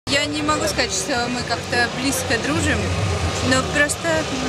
Я не могу сказать, что мы как-то близко дружим, но просто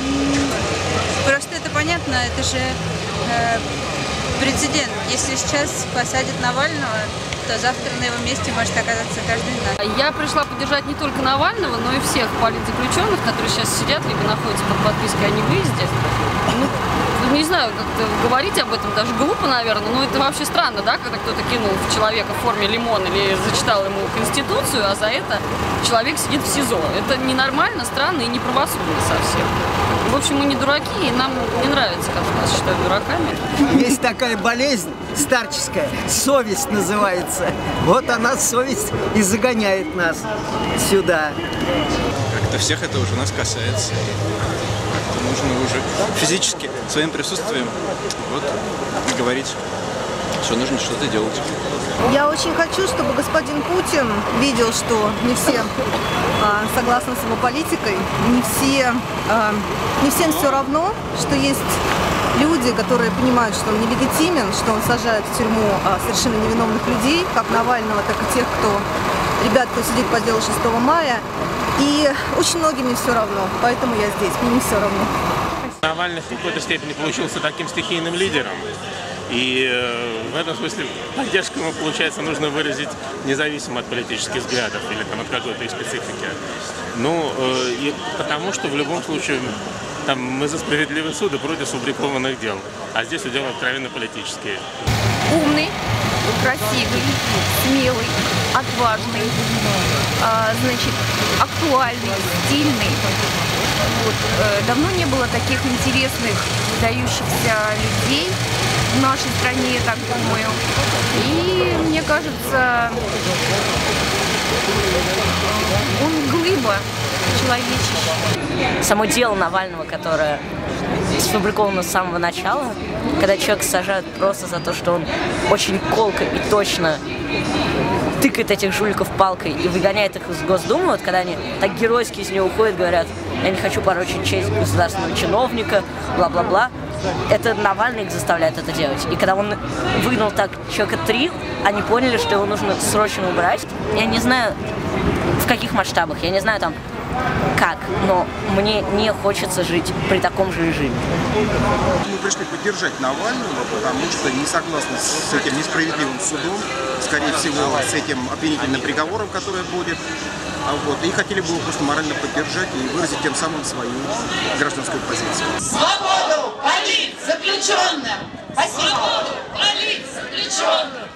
это понятно, это же прецедент. Если сейчас посадят Навального, то завтра на его месте может оказаться каждый из нас. Я пришла поддержать не только Навального, но и всех политзаключенных, которые сейчас сидят, либо находятся под подпиской о невыезде. Ну, не знаю, как-то говорить об этом даже глупо, наверное, но это вообще странно, да, когда кто-то кинул в человека в форме лимон или зачитал ему Конституцию, а за это человек сидит в СИЗО. Это ненормально, странно и неправосудно совсем. В общем, мы не дураки, и нам не нравится, как нас считают дураками. Есть такая болезнь старческая, совесть называется. Вот она, совесть, и загоняет нас сюда. Как-то всех это уже нас касается. Как-то нужно уже физически своим присутствием говорить, что нужно что-то делать. Я очень хочу, чтобы господин Путин видел, что не все согласны с его политикой, не всем все равно, что есть люди, которые понимают, что он нелегитимен, что он сажает в тюрьму совершенно невиновных людей, как Навального, так и тех, кто сидит по делу 6 мая. И очень многим не все равно, поэтому я здесь, мне не все равно. Навальный в какой-то степени получился таким стихийным лидером. И в этом смысле поддержку ему, получается, нужно выразить независимо от политических взглядов или там, от какой-то их специфики. Ну, и потому что в любом случае там, мы за справедливый суд и против сфабрикованных дел. А здесь удел откровенно политические. Умный, красивый, смелый, отважный, значит, актуальный, стильный. Вот. Давно не было таких интересных, выдающихся людей в нашей стране, я так думаю. И мне кажется, он глыба человеческая. Само дело Навального, которое сфабриковано с самого начала, когда человека сажают просто за то, что он очень колко и точно тыкает этих жуликов палкой и выгоняет их из Госдумы, вот когда они так геройски из нее уходят, говорят, я не хочу порочить честь государственного чиновника, бла-бла-бла. Это Навальный их заставляет это делать. И когда он выгнал так человека 3, они поняли, что его нужно срочно убрать. Я не знаю, в каких масштабах, я не знаю там как, но мне не хочется жить при таком же режиме. Мы пришли поддержать Навального, потому что не согласны с этим несправедливым судом, скорее всего, с этим обвинительным приговором, который будет. И хотели бы его просто морально поддержать и выразить тем самым свою гражданскую позицию. Свободу политзаключенным! Спасибо! Свободу политзаключенным!